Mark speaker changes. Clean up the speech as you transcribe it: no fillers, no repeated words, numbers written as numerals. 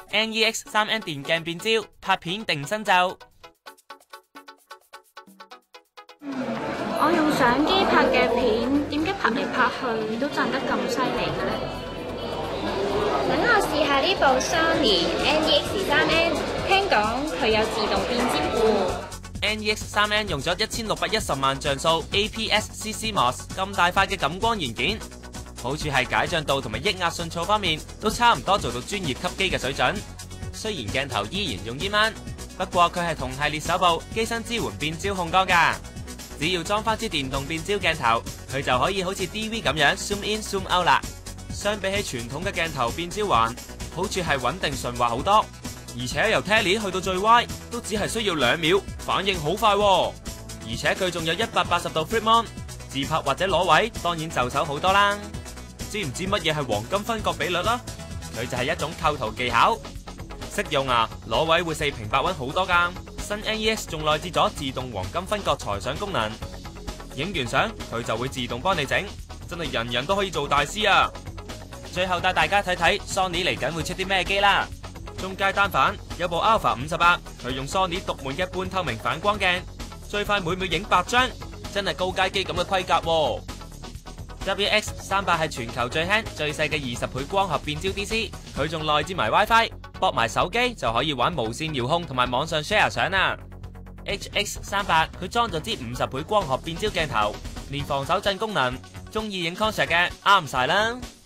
Speaker 1: NEX3N 電鏡變焦，拍片定身就。
Speaker 2: 我用相機拍嘅片，點解拍嚟拍去都震得咁犀利嘅咧？
Speaker 3: 等我試下呢部 Sony NEX3N， 聽講佢有自動變焦喎。
Speaker 1: NEX3N 用咗1610萬像素 APS-C CMOS 咁大塊嘅感光元件，好處係解像度同埋抑壓迅速方面都差唔多做到專業級機嘅水準。雖然鏡頭依然用 E-mount， 不過佢係同系列首部機身支援變焦控光㗎。只要裝翻支電動變焦鏡頭，佢就可以好似 DV 咁樣 zoom in zoom out 啦。相比起傳統嘅鏡頭變焦環，好處係穩定順滑好多，而且由 tele 去到最歪都只係需要2秒，反應好快喎。而且佢仲有180度 flip mon， 自拍或者攞位當然就手好多啦。知唔知乜嘢係黃金分割比率啦？佢就係一種構圖技巧，識用啊，攞位會4平8穩好多㗎。新 NEX 仲內置咗自動黃金分割裁相功能，影完相佢就會自動幫你整，真係人人都可以做大師啊！最後帶大家睇睇 Sony 嚟緊會出啲咩機啦。中階單反有部 Alpha 58，佢用 Sony 獨門嘅半透明反光鏡，最快每秒影8張，真係高階機咁嘅規格喎。WX38 係全球最輕最細嘅20倍光學變焦 DC， 佢仲內置埋 WiFi。駁埋手機就可以玩無線遙控同埋網上 share 相啦。HX38 佢裝咗支50倍光學變焦鏡頭，連防手震功能，中意影 concert嘅啱晒啦。